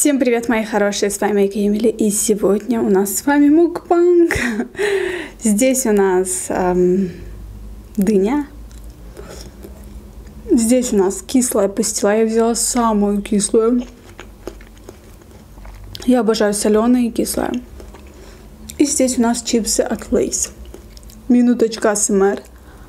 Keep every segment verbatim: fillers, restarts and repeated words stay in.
Всем привет, мои хорошие, с вами Эмили, и сегодня у нас с вами мукбанг. Здесь у нас эм, дыня. Здесь у нас кислая пастила, я взяла самую кислую. Я обожаю соленые и кислые. И здесь у нас чипсы от Lay's. Минуточка АСМР.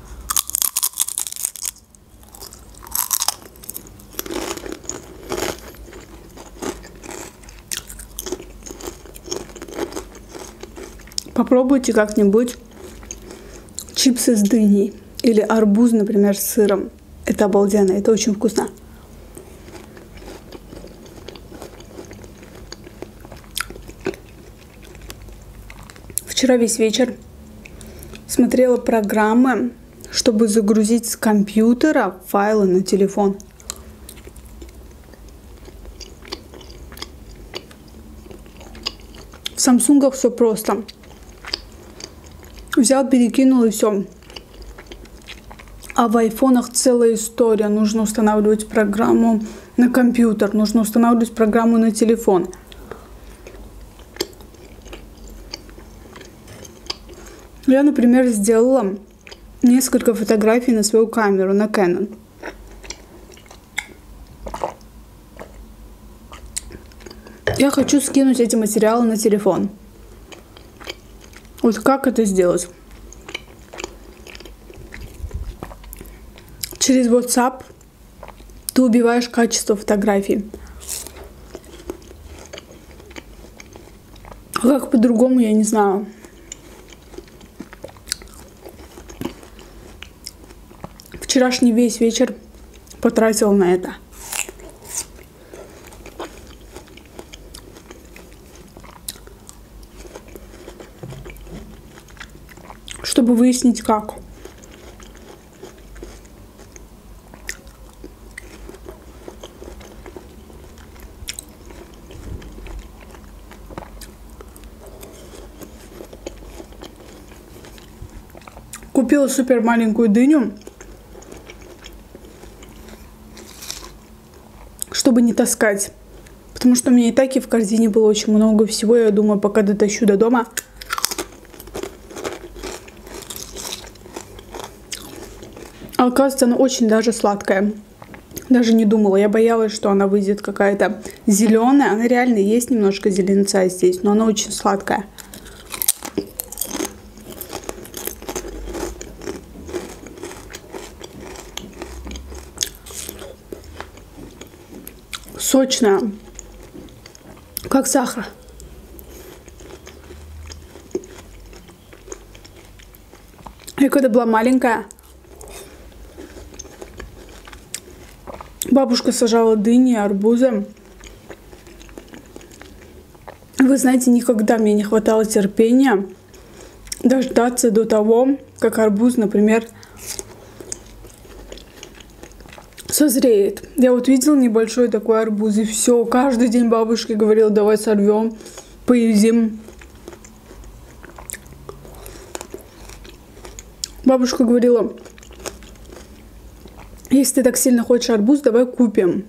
Попробуйте как-нибудь чипсы с дыней или арбуз, например, с сыром. Это обалденно, это очень вкусно. Вчера весь вечер смотрела программы, чтобы загрузить с компьютера файлы на телефон. В Самсунгах все просто. Взял, перекинул и все. А в айфонах целая история. Нужно устанавливать программу на компьютер, нужно устанавливать программу на телефон. Я, например, сделала несколько фотографий на свою камеру, на Canon. Я хочу скинуть эти материалы на телефон. Вот как это сделать? Через WhatsApp ты убиваешь качество фотографий. Как по-другому, я не знаю. Вчерашний весь вечер потратила на это. Чтобы выяснить, как. Купила супер маленькую дыню, чтобы не таскать. Потому что у меня и так и в корзине было очень много всего. Я думаю, пока дотащу до дома. А оказывается, она очень даже сладкая. Даже не думала. Я боялась, что она выйдет какая-то зеленая. Она реально есть немножко зеленца здесь, но она очень сладкая. Сочная. Как сахар. Я когда была маленькая, бабушка сажала дыни, арбузы. Вы знаете, никогда мне не хватало терпения дождаться до того, как арбуз, например, созреет. Я вот видела небольшой такой арбуз, и все. Каждый день бабушке говорила: давай сорвем, поедим. Бабушка говорила: если ты так сильно хочешь арбуз, давай купим.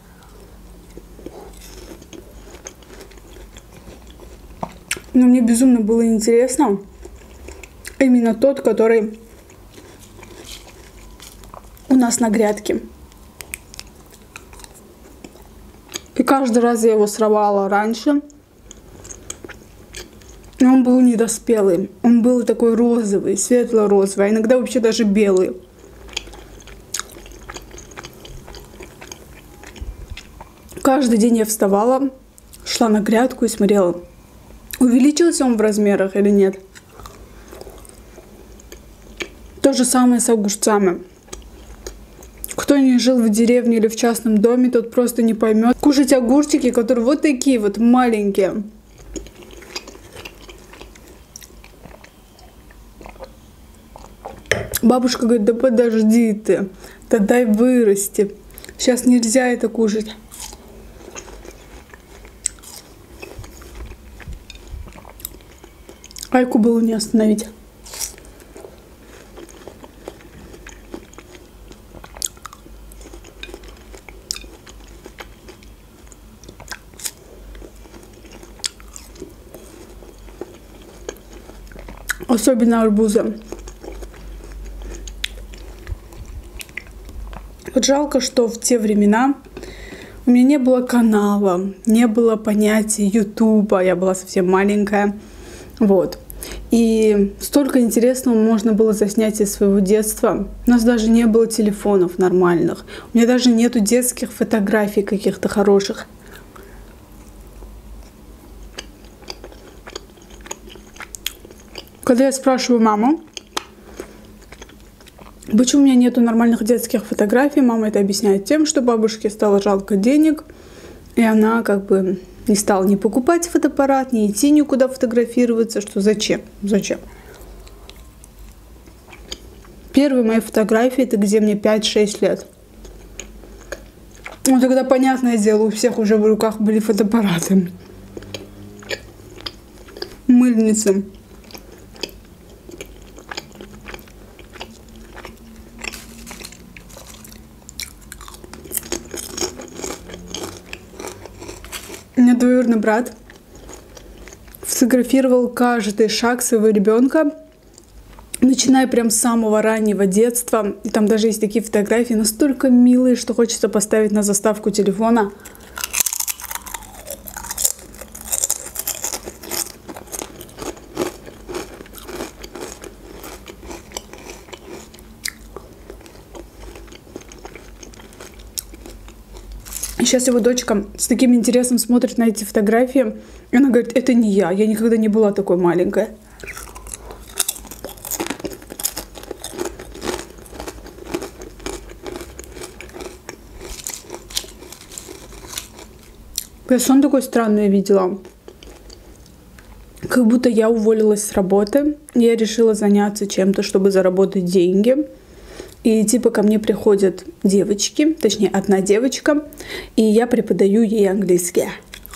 Но мне безумно было интересно именно тот, который у нас на грядке. И каждый раз я его срывала раньше. И он был недоспелый. Он был такой розовый, светло-розовый, а иногда вообще даже белый. Каждый день я вставала, шла на грядку и смотрела, увеличился он в размерах или нет. То же самое с огурцами. Кто не жил в деревне или в частном доме, тот просто не поймет. Кушать огурчики, которые вот такие вот маленькие. Бабушка говорит: да подожди ты, да дай вырасти. Сейчас нельзя это кушать. Айку было не остановить. Особенно арбузы. Вот жалко, что в те времена у меня не было канала, не было понятия ютуба, я была совсем маленькая. Вот. И столько интересного можно было заснять из своего детства. У нас даже не было телефонов нормальных. У меня даже нету детских фотографий каких-то хороших. Когда я спрашиваю маму, почему у меня нету нормальных детских фотографий, мама это объясняет тем, что бабушке стало жалко денег, и она как бы не стала ни покупать фотоаппарат, ни идти никуда фотографироваться, что зачем, зачем. Первые мои фотографии, это где мне пять-шесть лет. Ну тогда, понятное дело, у всех уже в руках были фотоаппараты. Мыльницы. У меня двоюродный брат фотографировал каждый шаг своего ребенка, начиная прям с самого раннего детства. И там даже есть такие фотографии настолько милые, что хочется поставить на заставку телефона. Сейчас его дочка с таким интересом смотрит на эти фотографии. И она говорит, это не я, я никогда не была такой маленькой. Я сон такой странный видела. Как будто я уволилась с работы. Я решила заняться чем-то, чтобы заработать деньги. И типа ко мне приходят девочки, точнее одна девочка, и я преподаю ей английский.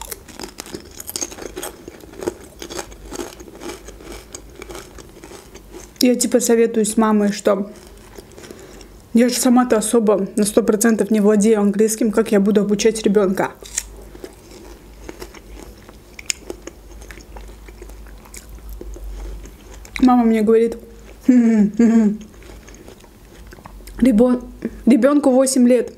Я типа советуюсь с мамой, что я же сама-то особо на сто процентов не владею английским, как я буду обучать ребенка. Мама мне говорит, Ребен... ребенку восемь лет.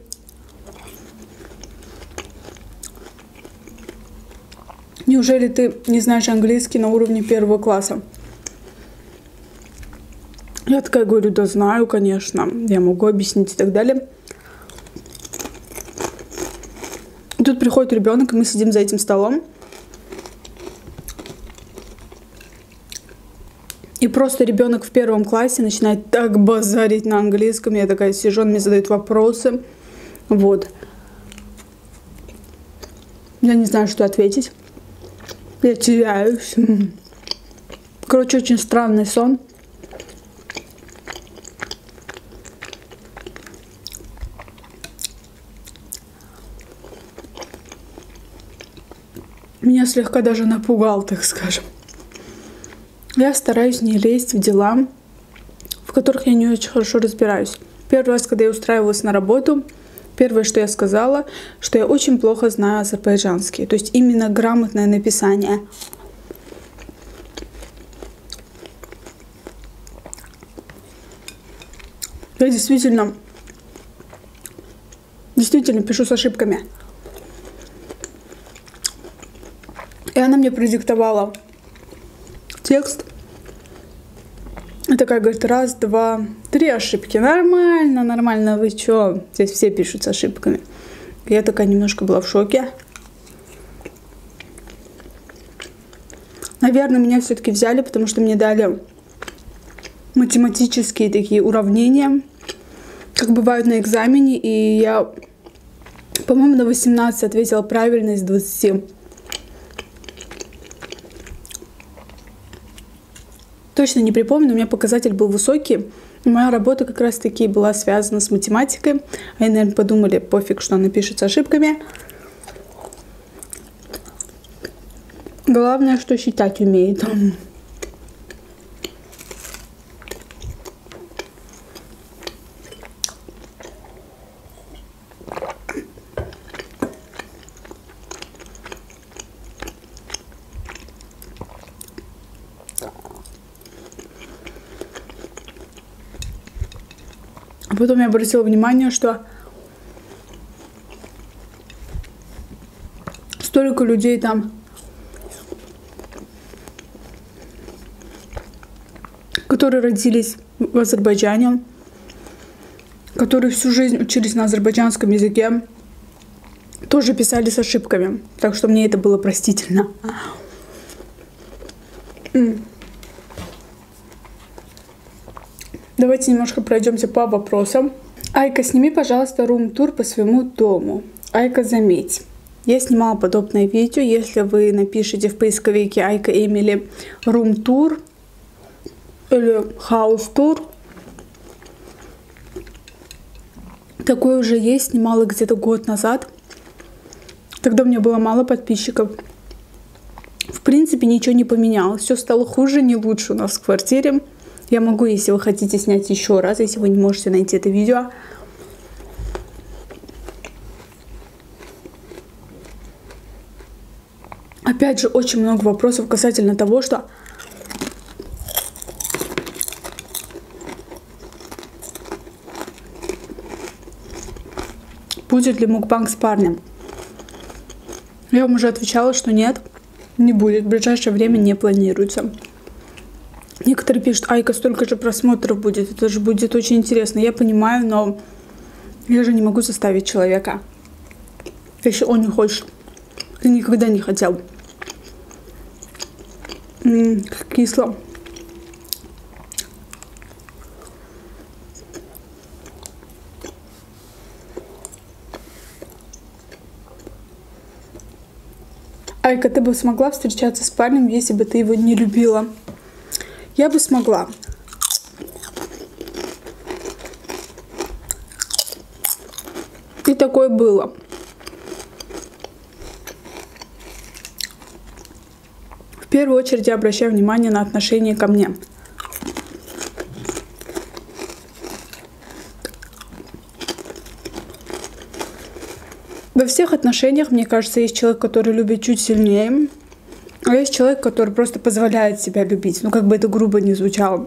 Неужели ты не знаешь английский на уровне первого класса? Я такая говорю, да знаю, конечно, я могу объяснить и так далее. И тут приходит ребенок, и мы сидим за этим столом. И просто ребенок в первом классе начинает так базарить на английском. Я такая сижу, он мне задает вопросы. Вот. Я не знаю, что ответить. Я теряюсь. Короче, очень странный сон. Меня слегка даже напугал, так скажем. Я стараюсь не лезть в дела, в которых я не очень хорошо разбираюсь. Первый раз, когда я устраивалась на работу, первое, что я сказала, что я очень плохо знаю азербайджанский. То есть именно грамотное написание. Я действительно, действительно пишу с ошибками. И она мне продиктовала текст. И такая говорит, раз, два, три ошибки. Нормально, нормально, вы чё? Здесь все пишут с ошибками. Я такая немножко была в шоке. Наверное, меня все-таки взяли, потому что мне дали математические такие уравнения, как бывают на экзамене. И я, по-моему, на восемнадцать ответила правильно из двадцати. Точно не припомню, у меня показатель был высокий. Моя работа как раз таки была связана с математикой. Они, наверное, подумали, пофиг, что она пишет с ошибками. Главное, что считать умеет. А потом я обратила внимание, что столько людей там, которые родились в Азербайджане, которые всю жизнь учились на азербайджанском языке, тоже писали с ошибками. Так что мне это было простительно. Давайте немножко пройдемся по вопросам. Айка, сними, пожалуйста, рум-тур по своему дому. Айка, заметь. Я снимала подобное видео. Если вы напишите в поисковике Айка Эмили рум-тур или хаус-тур, такое уже есть. Снимала где-то год назад. Тогда у меня было мало подписчиков. В принципе, ничего не поменялось. Все стало хуже, не лучше у нас в квартире. Я могу, если вы хотите, снять еще раз, если вы не можете найти это видео. Опять же, очень много вопросов касательно того, что будет ли мукбанг с парнем. Я вам уже отвечала, что нет, не будет. В ближайшее время не планируется. Некоторые пишут: Айка, столько же просмотров будет, это же будет очень интересно. Я понимаю, но я же не могу заставить человека, если он не хочет. Ты никогда не хотел. М-м, кисло. Айка, ты бы смогла встречаться с парнем, если бы ты его не любила? Я бы смогла. И такое было. В первую очередь я обращаю внимание на отношение ко мне. Во всех отношениях, мне кажется, есть человек, который любит чуть сильнее, а есть человек, который просто позволяет себя любить. Ну, как бы это грубо не звучало.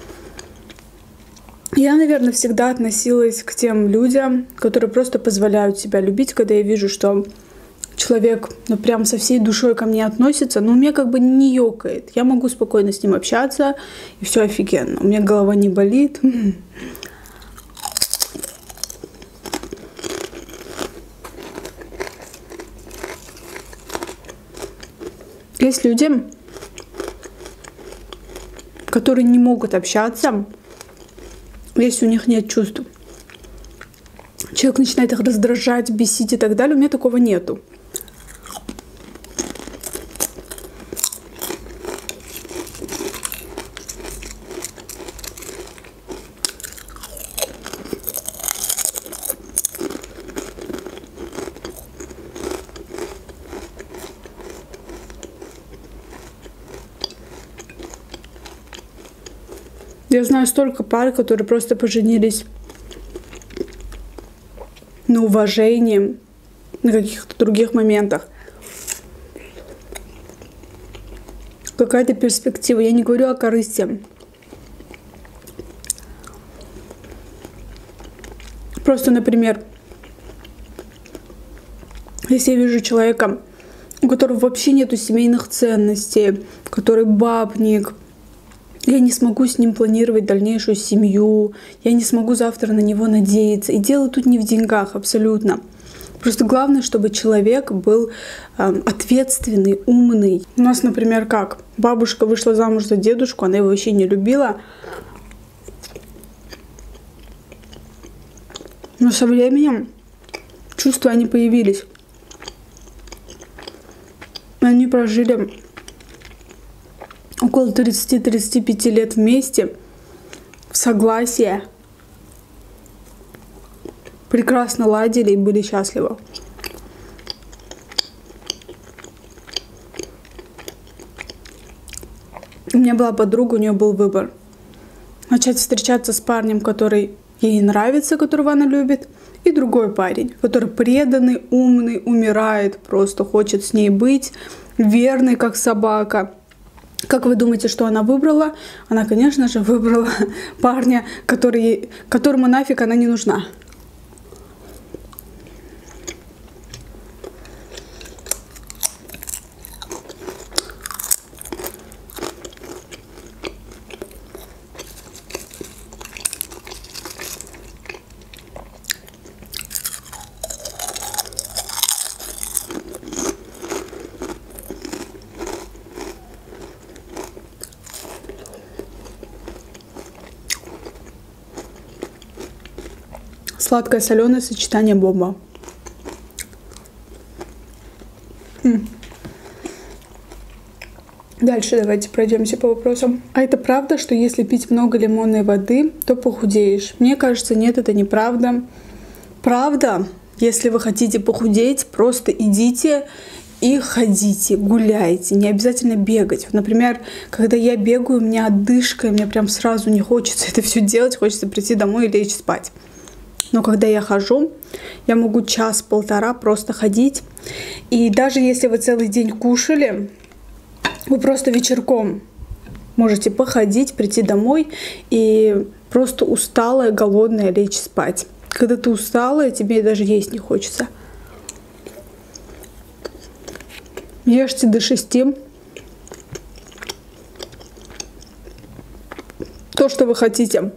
Я, наверное, всегда относилась к тем людям, которые просто позволяют себя любить, когда я вижу, что человек, ну, прям со всей душой ко мне относится, но у меня как бы не ёкает. Я могу спокойно с ним общаться, и все офигенно. У меня голова не болит. Есть люди, которые не могут общаться, если у них нет чувств. Человек начинает их раздражать, бесить и так далее. У меня такого нету. Я знаю столько пар, которые просто поженились на уважении, на каких-то других моментах. Какая-то перспектива. Я не говорю о корысти. Просто, например, если я вижу человека, у которого вообще нету семейных ценностей, который бабник, я не смогу с ним планировать дальнейшую семью, я не смогу завтра на него надеяться. И дело тут не в деньгах абсолютно. Просто главное, чтобы человек был э, ответственный, умный. У нас, например, как? Бабушка вышла замуж за дедушку, она его вообще не любила. Но со временем чувства они появились. Они прожили около тридцати-тридцати пяти лет вместе, в согласии, прекрасно ладили и были счастливы. У меня была подруга, у нее был выбор: начать встречаться с парнем, который ей нравится, которого она любит, и другой парень, который преданный, умный, умирает, просто хочет с ней быть, верный, как собака. Как вы думаете, что она выбрала? Она, конечно же, выбрала парня, который, которому нафиг она не нужна. Сладкое соленое сочетание бомба. М. Дальше давайте пройдемся по вопросам. А это правда, что если пить много лимонной воды, то похудеешь? Мне кажется, нет, это неправда. Правда, если вы хотите похудеть, просто идите и ходите, гуляйте, не обязательно бегать. Например, когда я бегаю, у меня одышка, и мне прям сразу не хочется это все делать, хочется прийти домой и лечь спать. Но когда я хожу, я могу час-полтора просто ходить. И даже если вы целый день кушали, вы просто вечерком можете походить, прийти домой и просто усталая, голодная лечь спать. Когда ты усталая, тебе даже есть не хочется. Ешьте до шести. То, что вы хотите.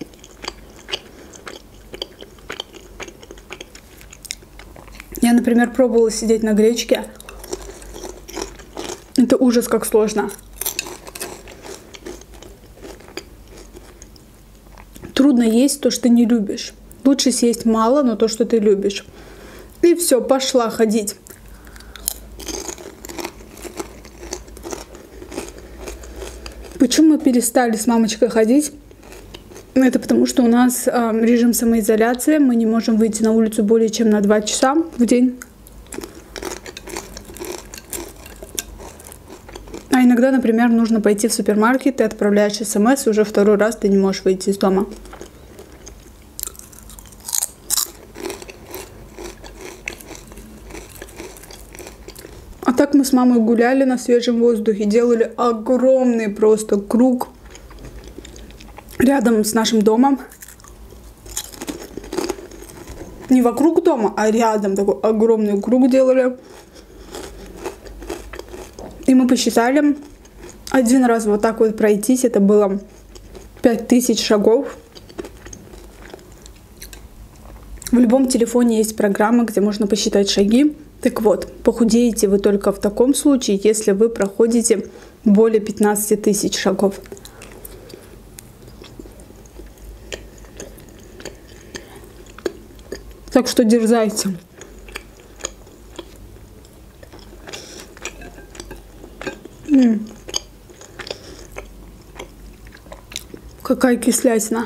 Я, например, пробовала сидеть на гречке. Это ужас, как сложно. Трудно есть то, что не любишь. Лучше съесть мало, но то, что ты любишь. И все, пошла ходить. Почему мы перестали с мамочкой ходить? Это потому, что у нас э, режим самоизоляции. Мы не можем выйти на улицу более чем на два часа в день. А иногда, например, нужно пойти в супермаркет, ты отправляешь смс, и уже второй раз ты не можешь выйти из дома. А так мы с мамой гуляли на свежем воздухе, делали огромный просто круг рядом с нашим домом. Не вокруг дома, а рядом такой огромный круг делали. И мы посчитали, один раз вот так вот пройтись, это было пять тысяч шагов. В любом телефоне есть программа, где можно посчитать шаги. Так вот, похудеете вы только в таком случае, если вы проходите более пятнадцати тысяч шагов. Так что дерзайте. М-м. Какая кислятина.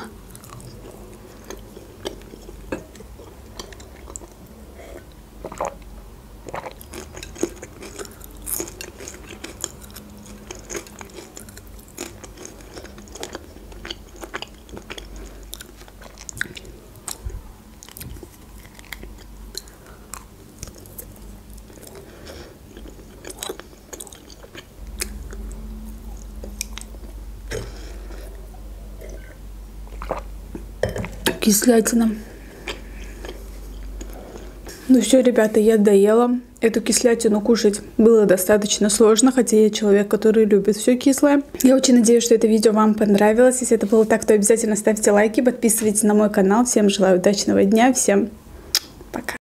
Кислятина. Ну все, ребята, я доела. Эту кислятину кушать было достаточно сложно, хотя я человек, который любит все кислое. Я очень надеюсь, что это видео вам понравилось. Если это было так, то обязательно ставьте лайки, подписывайтесь на мой канал. Всем желаю удачного дня, всем пока.